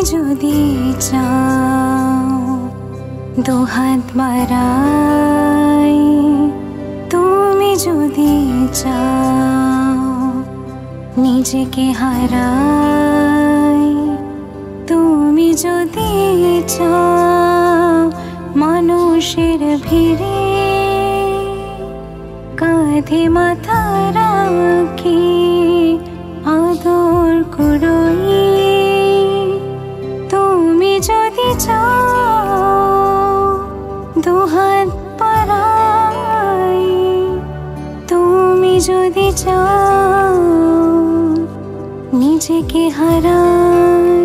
যদি চাও দুহাত বাড়াই, তুমি যদি চাও নিজেকে হারাই, তুমি যদি চাও মানুষের ভিড়ে কাঁধে মাথা রাখি আদর করই, তুমি যদি চাও দুহাত বাড়াই, তুমি যদি চাও নিজেকে হারাই।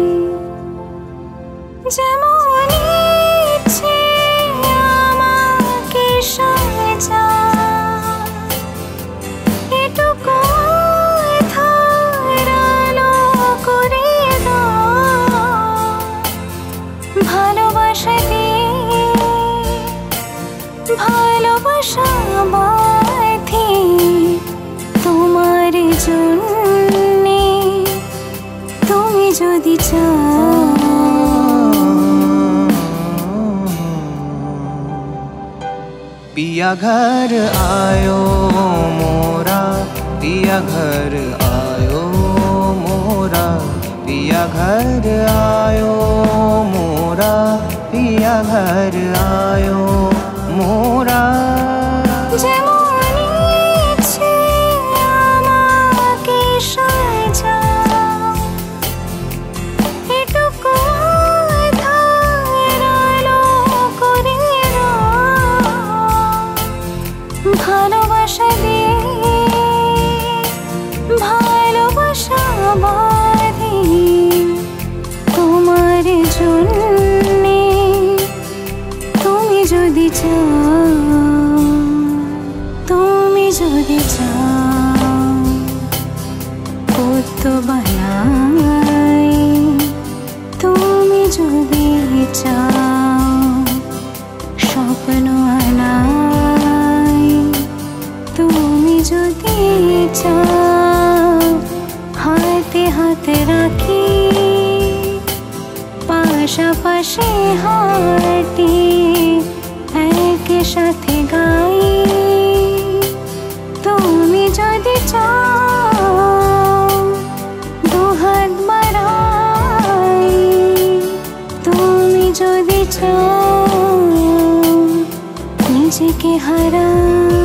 যেমন ইচ্ছে আমাকে সাজা, এটুকু ধারালো করে দাও, ভালোবাসা দিয়ে ভালোবাসা বাঁধি তোমার জন্যে, তুমি যদি চাও। पिया घर आयो मोरा, पिया घर आयो मोरा, पिया घर आयो मोरा, पिया घर आयो मोरा। যেমন ইচ্ছে আমাকে সাজা, এটুকু ধারালো করে দাও, ভালোবাসা দিয়ে ভালোবাসা বাঁধি তোমার জন্যে, তুমি যদি চাও, তুমি যদি চাও পদ্ম বানাই, তুমি যদি চাও স্বপ্ন আনাই, তুমি যদি চাও হাতে হাতে রাখি পাশাপাশি হাঁটি একে সাথে গাই, তুমি যদি চাও দুহাত বাড়াই, তুমি যদি চাও নিজেকে হারাই।